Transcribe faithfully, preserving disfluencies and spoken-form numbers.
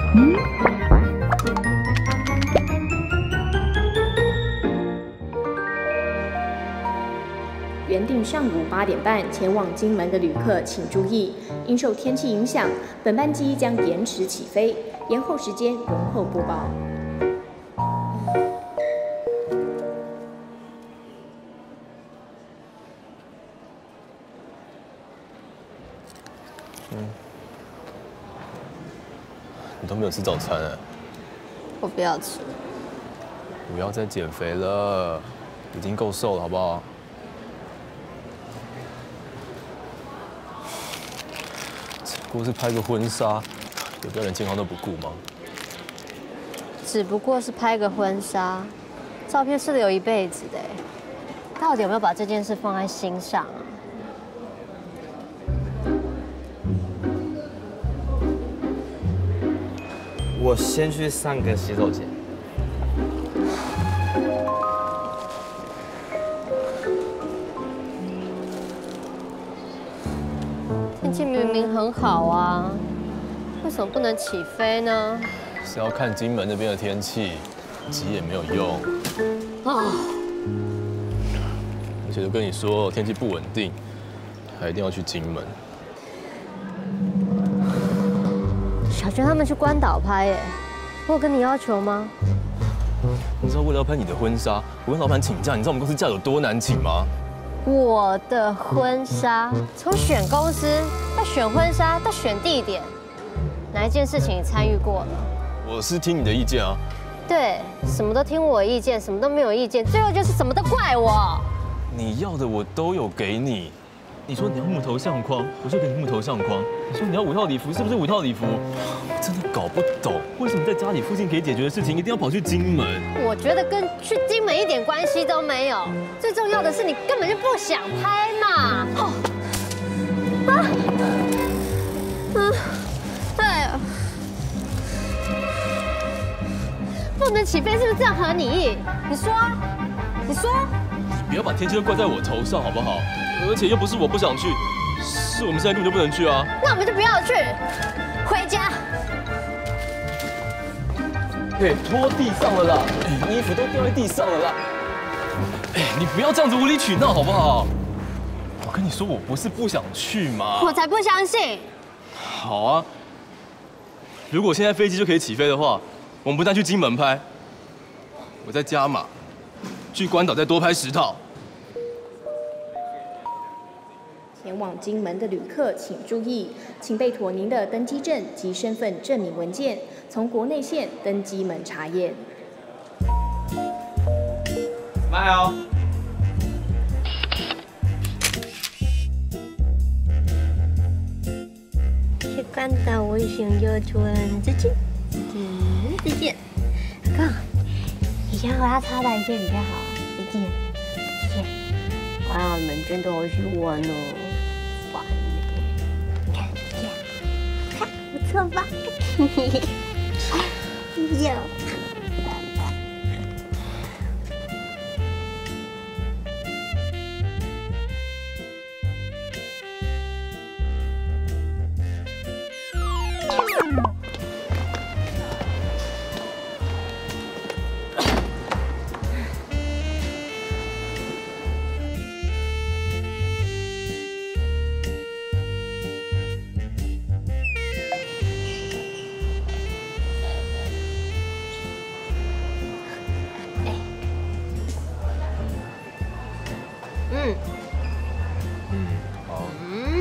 原定上午八点半前往金门的旅客请注意，因受天气影响，本班机将延迟起飞，延后时间容后播报。 嗯，你都没有吃早餐哎。 我不要吃。 不要再减肥了，已经够瘦了，好不好？ 不过是拍个婚纱，有个人健康都不顾吗？ 只不过是拍个婚纱，照片是留一辈子的，到底有没有把这件事放在心上啊？ 我先去上个洗手间。 天气明明很好啊，为什么不能起飞呢？ 是要看金门那边的天气，急也没有用。 啊！ 而且都跟你说天气不稳定，还一定要去金门。 小娟他们去关岛拍耶，我有跟你要求吗？ 你知道为了要拍你的婚纱，我跟老板请假，你知道我们公司假有多难请吗？ 我的婚纱，从选公司到选婚纱到选地点，哪一件事情你参与过了？ 我是听你的意见啊。 对，什么都听我意见，什么都没有意见，最后就是什么都怪我。 你要的我都有给你。你说你要木头相框，我就给你木头相框。你说你要五套礼服，是不是五套礼服？我真的搞不懂，为什么在家里附近可以解决的事情，一定要跑去金门？ 我觉得跟去金门一点关系都没有。最重要的是，你根本就不想拍嘛。哦，啊，嗯，哎呀，不能起飞是不是这样合你意？你说，你说。 你不要把天气都怪在我头上好不好？而且又不是我不想去，是我们现在根本就不能去啊。 那我们就不要去，回家。 哎，拖地上了啦！哎，衣服都掉在地上了啦！哎，你不要这样子无理取闹好不好？我跟你说，我不是不想去嘛。 我才不相信。 好啊，如果现在飞机就可以起飞的话，我们不但去金门拍，我再加码，去关岛再多拍十套。 前往金门的旅客请注意，请备妥您的登机证及身份证明文件，从国内线登机门查验。 来哦。 去关岛，我想要穿这件，嗯，这件。哥，以前和他擦哪一件比较好？这件，这件。哇，每天都好喜欢哦。 不错吧？有。 嗯，嗯，好。 嗯，